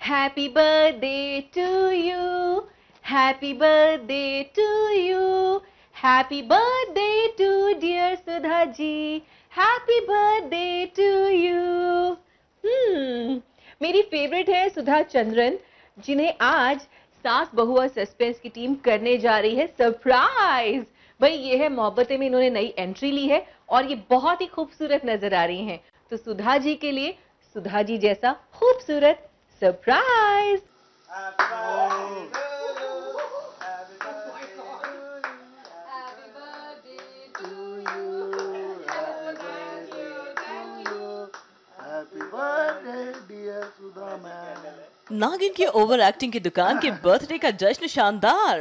Happy birthday to you. Happy birthday to you. Happy birthday to dear Sudha ji. Happy birthday to you. मेरी favourite है सुधा चंद्रन, जिन्हें आज सास बहू और सस्पेंस की टीम करने जा रही है सरप्राइज। भाई ये है मोहब्बतें में इन्होंने नई एंट्री ली है और ये बहुत ही खूबसूरत नजर आ रही हैं। तो सुधा जी के लिए सुधा जी जैसा खूबसूरत सरप्राइज। नागिन की ओवर एक्टिंग की दुकान के बर्थडे का जश्न शानदार।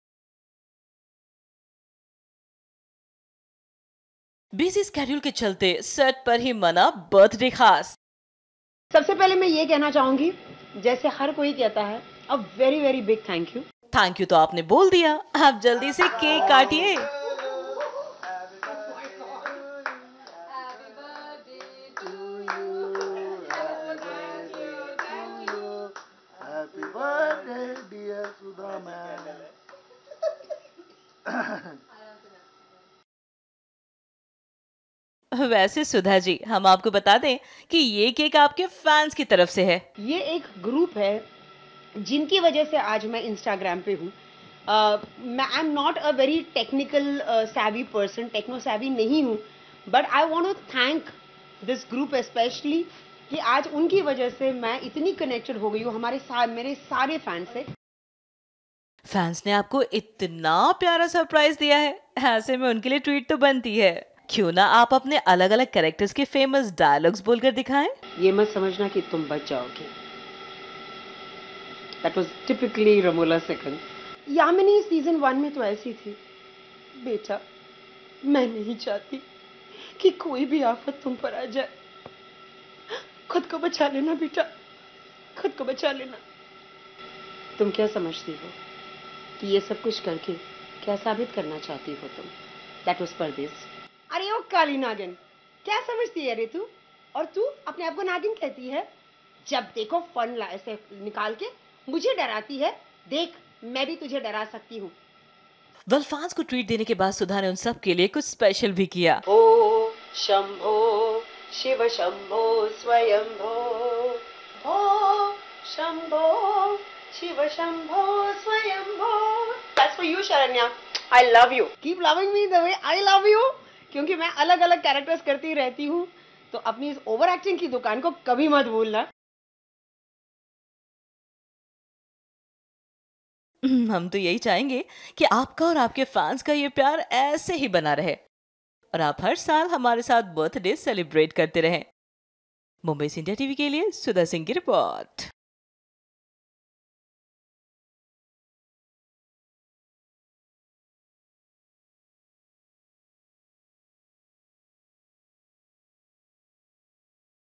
बिजी स्केड्यूल के चलते सेट पर ही मना बर्थडे खास। सबसे पहले मैं ये कहना चाहूंगी, जैसे हर कोई कहता है, a very very big thank you. Thank you तो आपने बोल दिया, आप जल्दी से केक काटिए। वैसे सुधा जी, हम आपको बता दें कि ये केक आपके फैंस की तरफ से है। ये एक ग्रुप है जिनकी वजह से आज मैं इंस्टाग्राम पे हूँ। मैं I am not a very technical savvy person, techno savvy नहीं हूँ, but I want to thank this group specially कि आज उनकी वजह से मैं इतनी कनेक्टेड हो गई हूँ मेरे सारे फैंस से। फैंस ने आपको इतना प्यारा सरप्राइज दिया है, ऐसे में उनके लिए ट्वीट तो बनती है। क्यों ना आप अपने अलग अलग कैरेक्टर्स के फेमस डायलॉग्स बोलकर दिखाएं। ये मत समझना कि तुम बच जाओगे। That was typically Ramola second. Yamini season 1 में तो ऐसी थी। बेटा, मैं नहीं चाहती कि कोई भी आफत तुम पर आ जाए। खुद को बचा लेना बेटा, खुद को बचा लेना। तुम क्या समझती हो कि ये सब कुछ करके क्या साबित करना चाहती हो तुम? That was परदेस। अरे ओ काली नागिन, क्या समझती है रे तू? और तू अपने आप को नागिन कहती है? जब देखो फन ऐसे निकाल के मुझे डराती है। देख, मैं भी तुझे डरा सकती हूँ। वेल, फैंस को ट्वीट देने के बाद सुधा ने उन सब के लिए कुछ स्पेशल भी किया। ओ शंभो शिव शंभो स्वयंभो, ओ Shambho Shiv Shambho Swayambho. That's for you, Sharanya. I love you. Keep loving me the way I love you. क्योंकि मैं अलग अलग कैरेक्टर्स करती रहती हूँ, तो अपनी इस ओवर एक्टिंग की दुकान को कभी मत भूलना। हम तो यही चाहेंगे कि आपका और आपके फैंस का ये प्यार ऐसे ही बना रहे और आप हर साल हमारे साथ बर्थडे सेलिब्रेट करते रहें। मुंबई से इंडिया टीवी के लिए सुधा सिंह की रिपोर्ट।